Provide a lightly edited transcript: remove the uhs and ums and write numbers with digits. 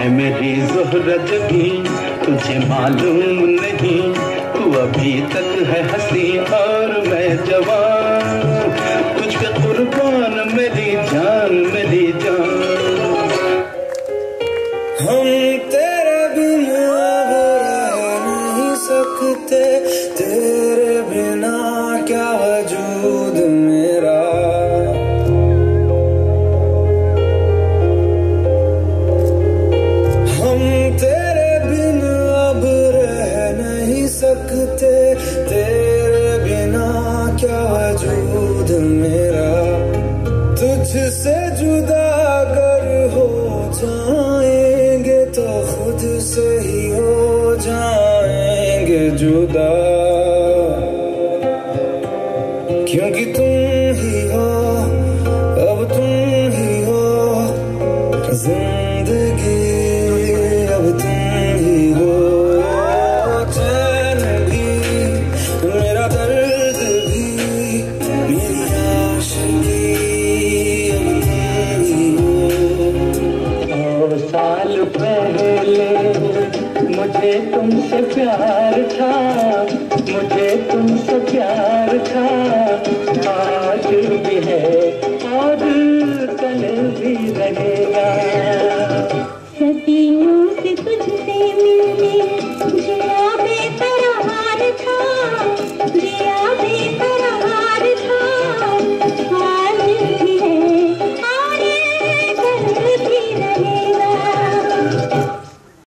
मेरी ज़ोहरत भी तुझे मालूम नहीं, तू अभी तक है हंसी और मैं जवान, तुझ पे कुर्बान मेरी जान मेरी जान। हम तेरे बिना रह नहीं सकते, तेरे बिना क्या वजूद मेरा। हम तेरे बिना अब रह नहीं सकते, तेरे बिना क्या वजूद मेरा। तुझसे जुदा अगर हो जाएंगे तो खुद से ही हो जाएंगे जुदा, क्योंकि तुम ही हो, अब तुम ही हो जिंदगी, अब तुम ही हो। चैन भी मेरा दर्द भी मेरी आशिकी, अब तुम ही हो। साल पहले मुझे तुमसे प्यार था, मुझे तुमसे प्यार था, आज